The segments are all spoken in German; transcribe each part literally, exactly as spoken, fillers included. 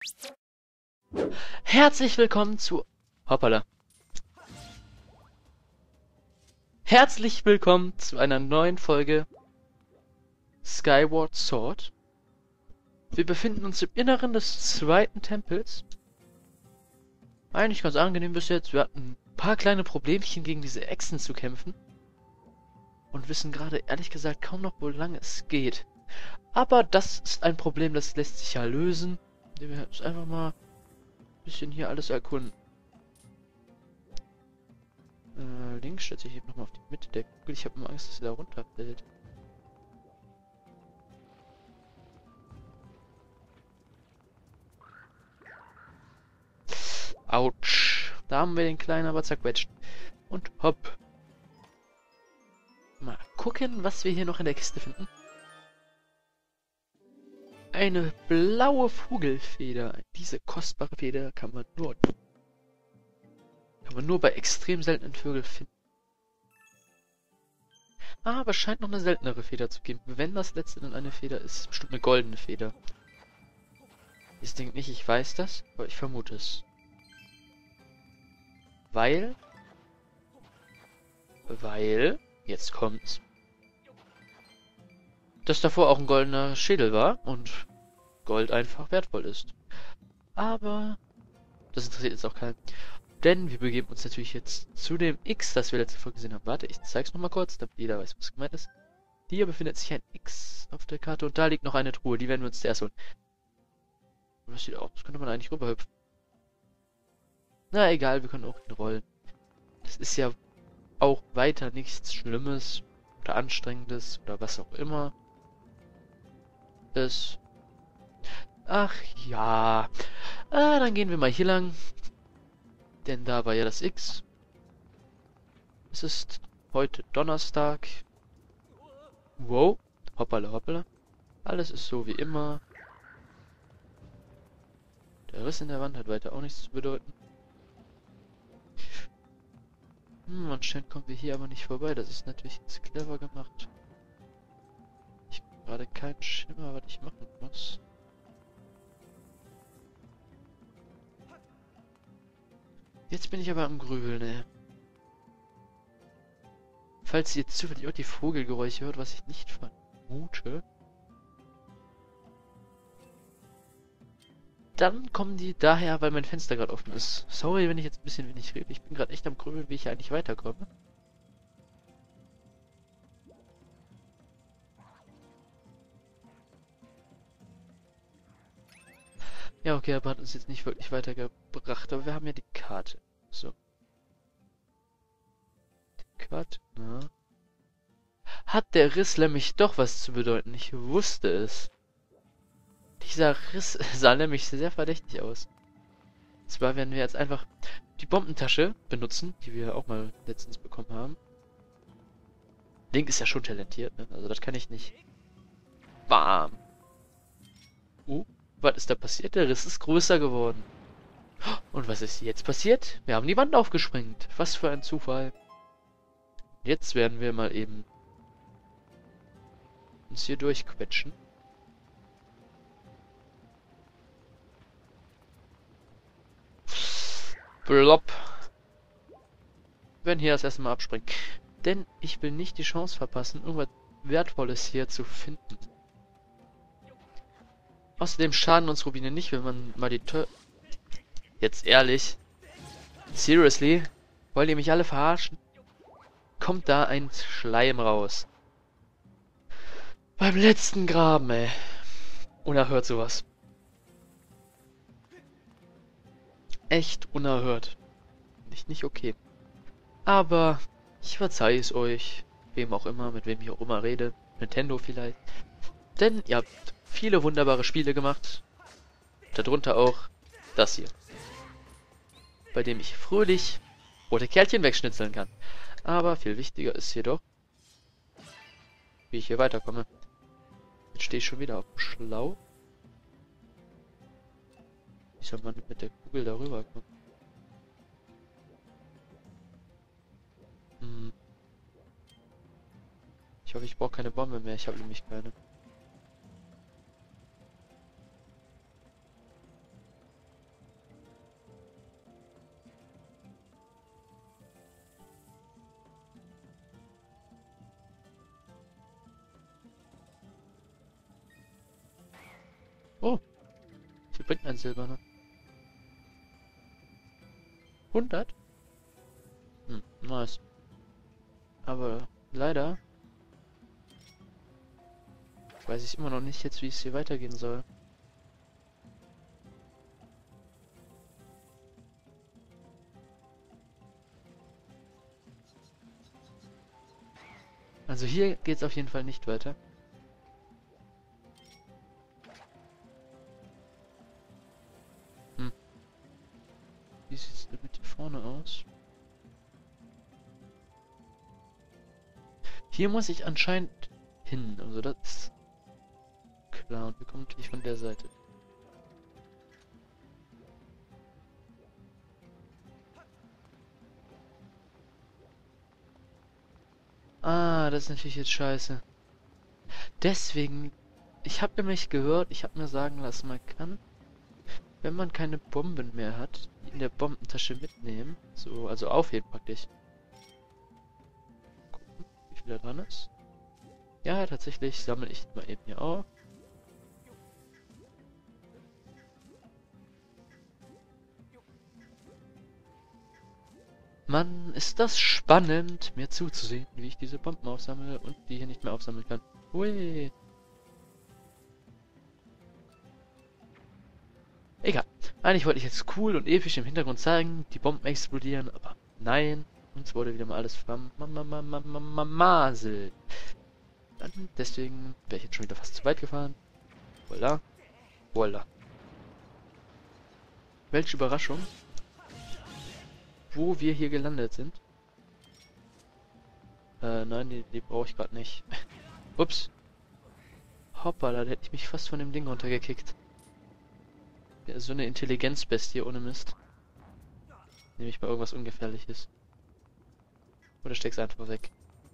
Herzlich willkommen zu... Hoppala. Herzlich willkommen zu einer neuen Folge Skyward Sword. Wir befinden uns im Inneren des zweiten Tempels. Eigentlich ganz angenehm bis jetzt. Wir hatten ein paar kleine Problemchen gegen diese Echsen zu kämpfen. Und wissen gerade ehrlich gesagt kaum noch, wo lange es geht. Aber das ist ein Problem, das lässt sich ja lösen. Indem wir jetzt einfach mal ein bisschen hier alles erkunden. Äh, links stellt sich eben nochmal auf die Mitte der Kugel. Ich habe immer Angst, dass sie da runterfällt. Autsch. Da haben wir den Kleinen aber zerquetscht. Und hopp. Mal gucken, was wir hier noch in der Kiste finden. Eine blaue Vogelfeder. Diese kostbare Feder kann man nur... Kann man nur bei extrem seltenen Vögeln finden. Ah, aber es scheint noch eine seltenere Feder zu geben. Wenn das letzte dann eine Feder ist, bestimmt eine goldene Feder. Ich denke nicht, ich weiß das, aber ich vermute es. Weil... Weil... Jetzt kommt's. Dass davor auch ein goldener Schädel war und Gold einfach wertvoll ist. Aber... Das interessiert jetzt auch keinen. Denn wir begeben uns natürlich jetzt zu dem X, das wir letzte Folge gesehen haben. Warte, ich zeig's nochmal kurz, damit jeder weiß, was gemeint ist. Hier befindet sich ein X auf der Karte und da liegt noch eine Truhe. Die werden wir uns zuerst holen. Und das sieht aus, das könnte man eigentlich rüberhüpfen. Na egal, wir können auch ihn rollen. Das ist ja auch weiter nichts Schlimmes oder Anstrengendes oder was auch immer. Das... Ach ja. Ah, dann gehen wir mal hier lang. Denn da war ja das X. Es ist heute Donnerstag. Wow. Hoppala, hoppala. Alles ist so wie immer. Der Riss in der Wand hat weiter auch nichts zu bedeuten. Hm, anscheinend kommen wir hier aber nicht vorbei. Das ist natürlich jetzt clever gemacht. Ich habe gerade keinen Schimmer, was ich machen muss. Jetzt bin ich aber am Grübeln, ey. Falls ihr jetzt zufällig auch die Vogelgeräusche hört, was ich nicht vermute, dann kommen die daher, weil mein Fenster gerade offen ist. Sorry, wenn ich jetzt ein bisschen wenig rede. Ich bin gerade echt am Grübeln, wie ich hier eigentlich weiterkomme. Ja, okay, aber hat uns jetzt nicht wirklich weitergebracht, aber wir haben ja die Karte. So. Die Karte, na. Hat der Riss nämlich doch was zu bedeuten? Ich wusste es. Dieser Riss sah nämlich sehr verdächtig aus. Und zwar werden wir jetzt einfach die Bombentasche benutzen, die wir auch mal letztens bekommen haben. Link ist ja schon talentiert, ne? Also das kann ich nicht. Bam! Uh. Was ist da passiert? Der Riss ist größer geworden. Und was ist jetzt passiert? Wir haben die Wand aufgesprengt. Was für ein Zufall. Jetzt werden wir mal eben uns hier durchquetschen. Blopp. Wir werden hier das erste Mal abspringen. Denn ich will nicht die Chance verpassen, irgendwas Wertvolles hier zu finden. Außerdem schaden uns Rubine nicht, wenn man mal die Tür... Jetzt ehrlich. Seriously? Wollt ihr mich alle verarschen? Kommt da ein Schleim raus. Beim letzten Graben, ey. Unerhört sowas. Echt unerhört. Nicht, nicht okay. Aber ich verzeihe es euch. Wem auch immer, mit wem ich auch immer rede. Nintendo vielleicht. Denn ihr habt viele wunderbare Spiele gemacht. Darunter auch das hier. Bei dem ich fröhlich rote Kärtchen wegschnitzeln kann. Aber viel wichtiger ist jedoch, wie ich hier weiterkomme. Jetzt stehe ich schon wieder auf dem Schlauch. Wie soll man mit der Kugel darüber kommen? Hm. Ich hoffe, ich brauche keine Bombe mehr. Ich habe nämlich keine. Ein silberner. hundert? Hm, nice. Aber leider weiß ich immer noch nicht jetzt, wie es hier weitergehen soll. Also hier geht es auf jeden Fall nicht weiter. Hm. Wie sieht es denn mit hier vorne aus? Hier muss ich anscheinend hin. Also das ist klar. Und wir kommen natürlich von der Seite. Ah, das ist natürlich jetzt scheiße. Deswegen, ich habe nämlich gehört, ich habe mir sagen lassen, man kann, wenn man keine Bomben mehr hat, die in der Bombentasche mitnehmen. So, also aufheben praktisch. Gucken, wie viel da dran ist. Ja, tatsächlich sammle ich mal eben hier auf. Mann, ist das spannend, mir zuzusehen, wie ich diese Bomben aufsammle und die hier nicht mehr aufsammeln kann. Hui. Egal. Eigentlich wollte ich jetzt cool und episch im Hintergrund zeigen, die Bomben explodieren, aber nein. Uns wurde wieder mal alles vermaselt. Deswegen wäre ich jetzt schon wieder fast zu weit gefahren. Voila. Voila. Welche Überraschung. Wo wir hier gelandet sind. Äh, nein, die, die brauche ich gerade nicht. Ups. Hoppala, da hätte ich mich fast von dem Ding runtergekickt. Ja, so eine Intelligenzbestie ohne Mist. Nehme ich mal irgendwas Ungefährliches. Oder steck's einfach weg.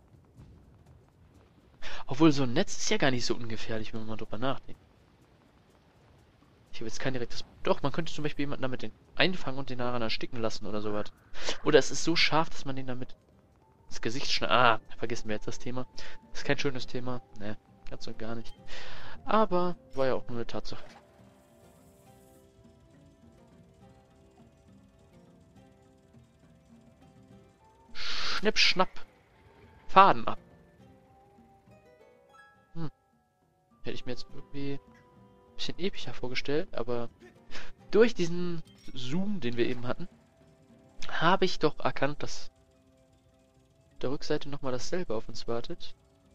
Obwohl, so ein Netz ist ja gar nicht so ungefährlich, wenn man mal drüber nachdenkt. Ich habe jetzt kein direktes... Doch, man könnte zum Beispiel jemanden damit den einfangen und den daran ersticken lassen oder sowas. Oder es ist so scharf, dass man den damit ins Gesicht schneidet. Ah, vergessen wir jetzt das Thema. Das ist kein schönes Thema. Ne, ganz und gar nicht. Aber war ja auch nur eine Tatsache. Schnipp, schnapp. Faden ab. Hm. Hätte ich mir jetzt irgendwie ein bisschen epischer vorgestellt, aber durch diesen Zoom, den wir eben hatten, habe ich doch erkannt, dass auf der Rückseite nochmal dasselbe auf uns wartet.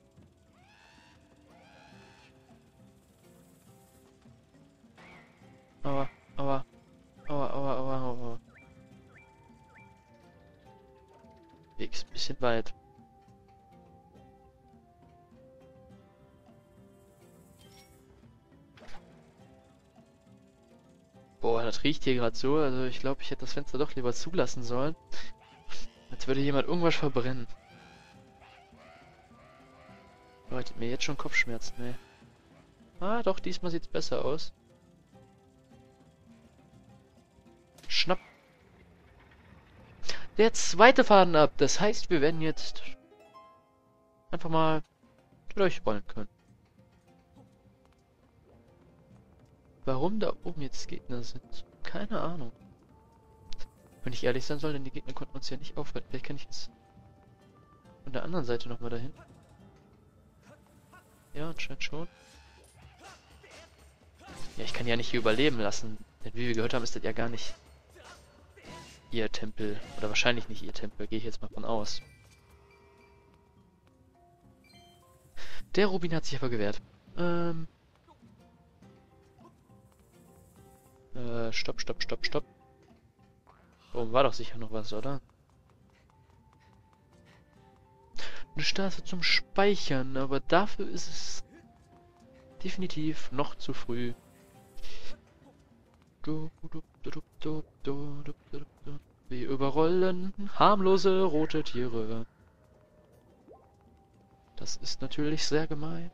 Aua, aua, aua, aua, aua, aua. Weg ist ein bisschen weit. Boah, das riecht hier gerade so. Also ich glaube, ich hätte das Fenster doch lieber zulassen sollen. Als würde jemand irgendwas verbrennen. Bereitet mir jetzt schon Kopfschmerzen, ey. Ah, doch, diesmal sieht's besser aus. Schnapp. Der zweite Faden ab. Das heißt, wir werden jetzt einfach mal durchrollen können. Warum da oben jetzt Gegner sind? Keine Ahnung. Wenn ich ehrlich sein soll, denn die Gegner konnten uns ja nicht aufhalten. Vielleicht kann ich jetzt von der anderen Seite nochmal dahin. Ja, anscheinend schon. Ja, ich kann ja nicht hier überleben lassen. Denn wie wir gehört haben, ist das ja gar nicht ihr Tempel. Oder wahrscheinlich nicht ihr Tempel, gehe ich jetzt mal von aus. Der Rubin hat sich aber gewehrt. Ähm... Äh, stopp, stopp, stopp, stopp. Oben war doch sicher noch was, oder? Eine Straße zum Speichern, aber dafür ist es definitiv noch zu früh. Wir überrollen harmlose rote Tiere. Das ist natürlich sehr gemein.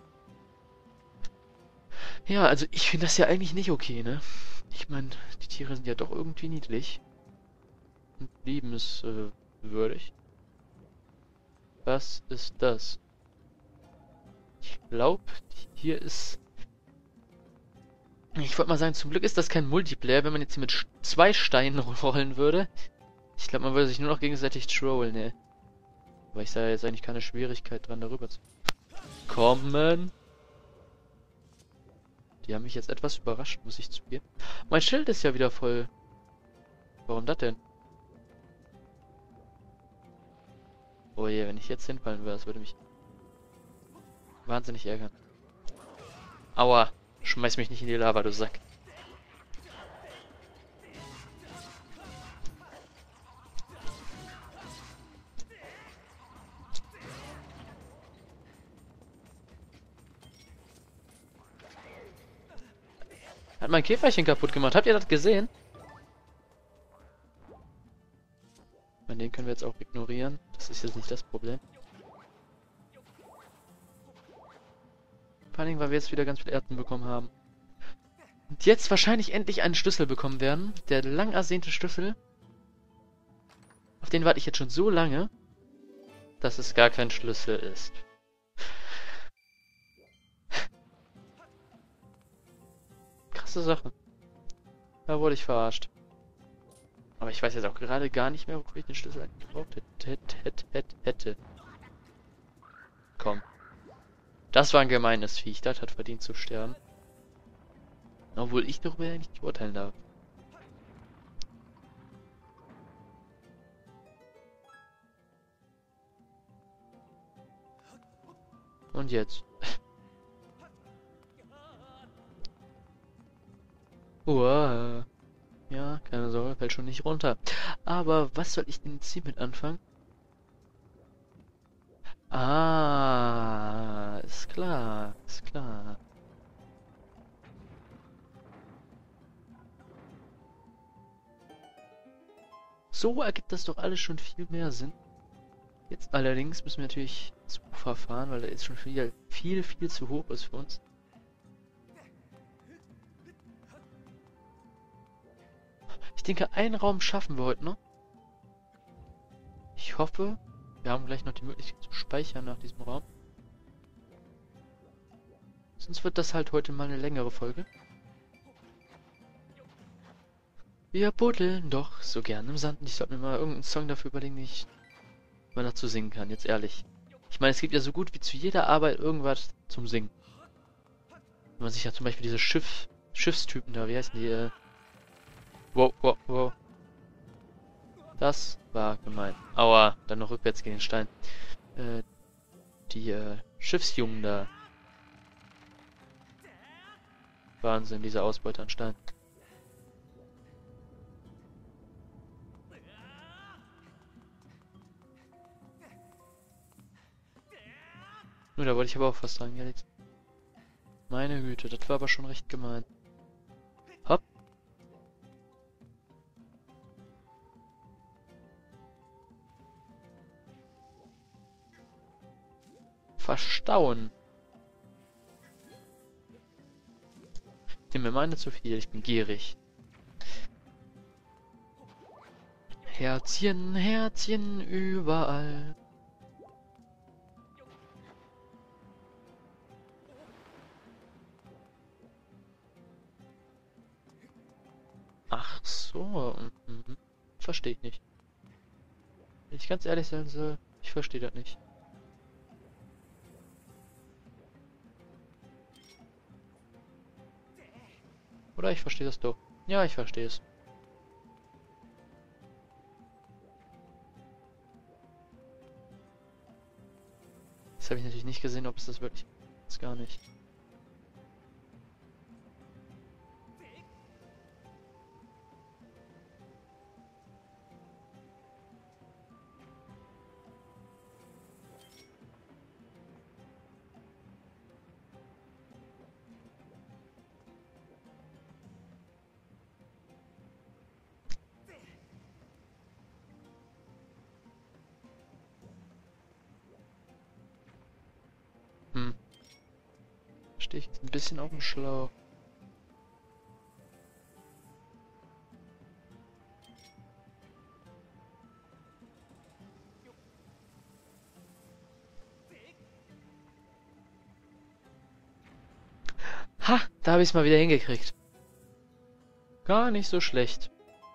Ja, also ich finde das ja eigentlich nicht okay, ne? Ich meine, die Tiere sind ja doch irgendwie niedlich. Und liebenswürdig. Was ist das? Ich glaube, hier ist Ich wollte mal sagen, zum Glück ist das kein Multiplayer, wenn man jetzt hier mit sch- zwei Steinen rollen würde. Ich glaube, man würde sich nur noch gegenseitig trollen, ne. Aber ich sah jetzt eigentlich keine Schwierigkeit dran, darüber zu kommen. Die haben mich jetzt etwas überrascht, muss ich zugeben. Mein Schild ist ja wieder voll. Warum das denn? Oh je, wenn ich jetzt hinfallen würde, das würde mich wahnsinnig ärgern. Aua, schmeiß mich nicht in die Lava, du Sack. Hat mein Käferchen kaputt gemacht. Habt ihr das gesehen? Den können wir jetzt auch ignorieren. Das ist jetzt nicht das Problem. Vor allem, weil wir jetzt wieder ganz viel Erden bekommen haben. Und jetzt wahrscheinlich endlich einen Schlüssel bekommen werden. Der lang ersehnte Schlüssel. Auf den warte ich jetzt schon so lange, dass es gar kein Schlüssel ist. Krasse Sache. Da wurde ich verarscht. Aber ich weiß jetzt auch gerade gar nicht mehr, wofür ich den Schlüssel eigentlich gebraucht hätte. hätte, hätte, hätte. Komm. Das war ein gemeines Viech. Das hat verdient zu sterben. Obwohl ich darüber ja nicht urteilen darf. Und jetzt? Uah. Ja, keine Sorge, fällt schon nicht runter. Aber was soll ich denn jetzt hier mit anfangen? Ah, ist klar, ist klar. So ergibt das doch alles schon viel mehr Sinn. Jetzt allerdings müssen wir natürlich ins Ufer fahren, weil da ist schon viel, viel, viel zu hoch ist für uns. Ich denke, einen Raum schaffen wir heute noch. Ich hoffe, wir haben gleich noch die Möglichkeit zu speichern nach diesem Raum. Sonst wird das halt heute mal eine längere Folge. Wir buddeln doch so gern im Sand. Ich sollte mir mal irgendeinen Song dafür überlegen, den ich mal dazu singen kann, jetzt ehrlich. Ich meine, es gibt ja so gut wie zu jeder Arbeit irgendwas zum Singen. Wenn man sich ja zum Beispiel diese Schiff, Schiffstypen da, wie heißen die, äh... Wow, wow, wow. Das war gemein. Aua, dann noch rückwärts gegen den Stein. Äh, die, äh, Schiffsjungen da. Wahnsinn, diese Ausbeute an Stein. Nur, da wollte ich aber auch fast sagen, Alex. Meine Güte, das war aber schon recht gemein. Hopp. Verstauen. Ich nehme mir meine zu viel, ich bin gierig. Herzchen, Herzchen überall. Ach so. Mhm. Verstehe ich nicht. Wenn ich ganz ehrlich sein soll, ich verstehe das nicht. Oder ich verstehe das doch. Ja, ich verstehe es. Das habe ich natürlich nicht gesehen, ob es das wirklich ist. Gar nicht. Hm. Stehe ich jetzt ein bisschen auf dem Schlauch. Ha, da habe ich es mal wieder hingekriegt. Gar nicht so schlecht.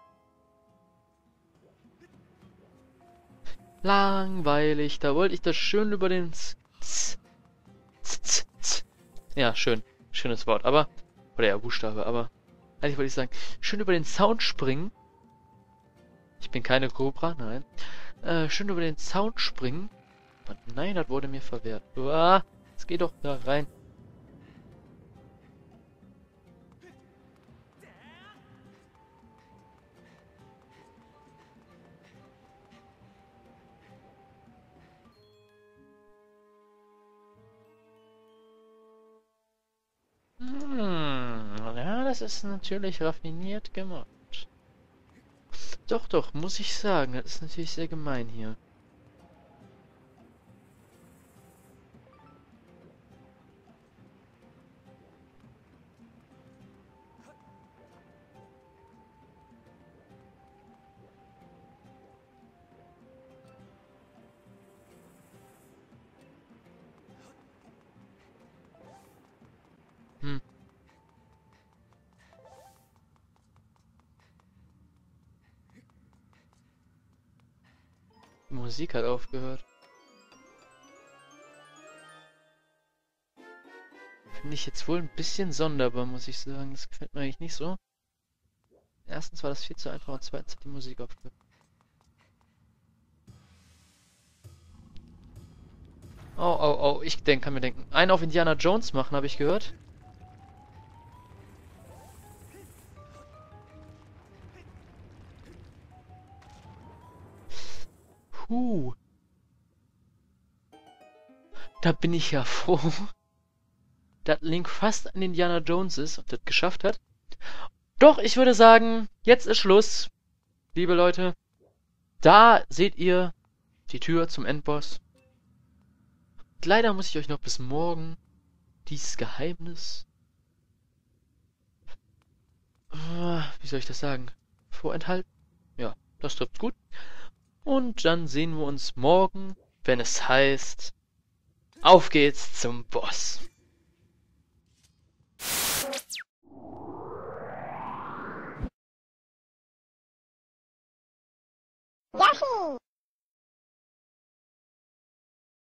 Langweilig. Da wollte ich das schön über den... Z Z Z Z ja, schön. Schönes Wort. Aber... Oder ja, Buchstabe. Aber... Eigentlich wollte ich sagen, schön über den Sound springen. Ich bin keine Cobra, nein. Äh, schön über den Sound springen. Aber nein, das wurde mir verwehrt. Uah, jetzt geh doch da rein. Hm, ja, das ist natürlich raffiniert gemacht. Doch, doch, muss ich sagen, das ist natürlich sehr gemein hier. Hm. Die Musik hat aufgehört. Finde ich jetzt wohl ein bisschen sonderbar, muss ich sagen. Das gefällt mir eigentlich nicht so. Erstens war das viel zu einfach und zweitens hat die Musik aufgehört. Oh, oh, oh, ich denk, kann mir denken. Einen auf Indiana Jones machen, habe ich gehört. Puh. Da bin ich ja froh, dass Link fast an Indiana Jones ist und das geschafft hat. Doch, ich würde sagen, jetzt ist Schluss, liebe Leute. Da seht ihr die Tür zum Endboss. Und leider muss ich euch noch bis morgen dieses Geheimnis, äh, wie soll ich das sagen, vorenthalten. Ja, das trifft gut. Und dann sehen wir uns morgen, wenn es heißt, auf geht's zum Boss. Yahoo!